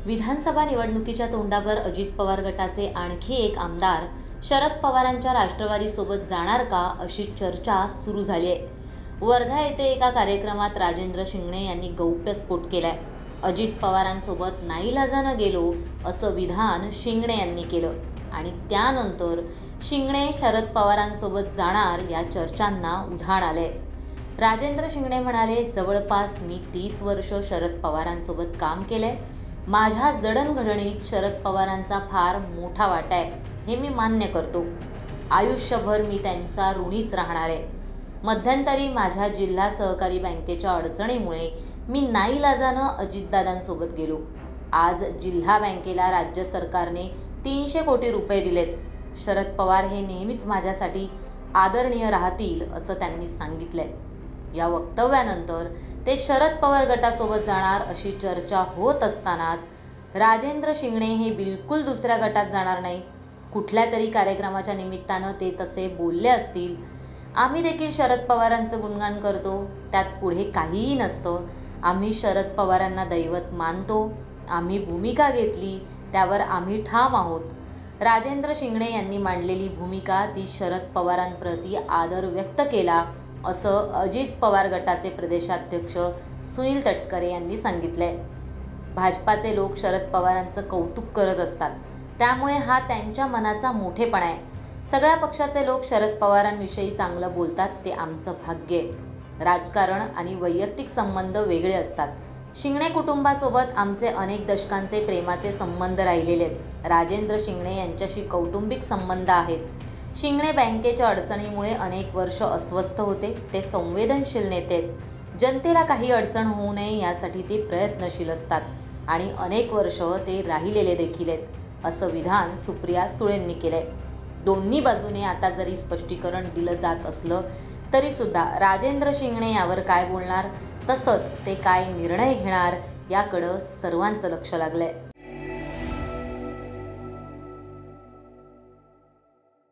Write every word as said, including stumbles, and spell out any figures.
विधानसभा निवडणुकीच्या तोंडावर अजित पवार गटाचे आणखी एक आमदार शरद पवारांच्या राष्ट्रवादीसोबत जाणार का अशी चर्चा सुरू झाली आहे। वर्धा येथे एका कार्यक्रमात राजेंद्र शिंगणे यांनी गौप्यस्फोट केलाय। अजित पवारांसोबत नाईलाजानं गेलो असं विधान शिंगणे यांनी केलं आणि त्यानंतर शिंगणे शरद पवारांसोबत जाणार या चर्चांना उधाण आले। राजेंद्र शिंगणे म्हणाले, जवळपास मी तीस वर्ष शरद पवारांसोबत काम केले। माझ्या जडणघडणीत शरद पवारांचा फार मोठा वाटा आहे, हे मी मान्य करतो। आयुष्यभर मी त्यांचा ऋणीच राहणार आहे। मध्यंतरी माझ्या जिल्हा सहकारी बँकेच्या अडचणीमुळे मी नाईलाजानं अजितदादांसोबत गेलो। आज जिल्हा बँकेला राज्य सरकारने तीनशे कोटी रुपये दिलेत। शरद पवार हे नेहमीच माझ्यासाठी आदरणीय राहतील असं त्यांनी सांगितलंय। या वक्तव्यानंतर ते शरद पवार गटासोबत जाणार अशी चर्चा होत असतानाच राजेंद्र शिंगणे हे बिलकुल दुसऱ्या गटात जाणार नाही। कुठल्या तरी कार्यक्रमाच्या निमित्तानं ते तसे बोलले असतील। आम्ही देखील शरद पवारांचं गुणगान करतो, त्यात पुढे काहीही नसतं। आम्ही शरद पवारांना दैवत मानतो। आम्ही भूमिका घेतली त्यावर आम्ही ठाम आहोत। राजेंद्र शिंगणे यांनी मांडलेली भूमिका ती शरद पवारांप्रती आदर व्यक्त केला असं अजित पवार गटाचे प्रदेशाध्यक्ष सुनील तटकरे यांनी सांगितलंय। भाजपाचे लोक शरद पवारांचं कौतुक करत असतात, त्यामुळे हा त्यांच्या मनाचा मोठेपणा आहे। सगळ्या पक्षाचे लोक शरद पवारांविषयी चांगलं बोलतात, ते आमचं भाग्य आहे। राजकारण आणि वैयक्तिक संबंध वेगळे असतात। शिंगणे कुटुंबासोबत आमचे अनेक दशकांचे प्रेमाचे संबंध राहिलेले आहेत। राजेंद्र शिंगणे यांच्याशी कौटुंबिक संबंध आहेत। शिंगणे बँकेच्या अडचणीमुळे अनेक वर्ष अस्वस्थ होते। ते संवेदनशील नेते आहेत। जनतेला काही अडचण होऊ नये यासाठी ते प्रयत्नशील असतात आणि अनेक वर्ष ते राहिलेले देखील आहेत असं विधान सुप्रिया सुळेंनी केलंय। दोन्ही बाजूने आता जरी स्पष्टीकरण दिलं जात असलं तरी सुद्धा राजेंद्र शिंगणे यावर काय बोलणार, तसंच ते काय निर्णय घेणार याकडं सर्वांचं लक्ष लागलंय।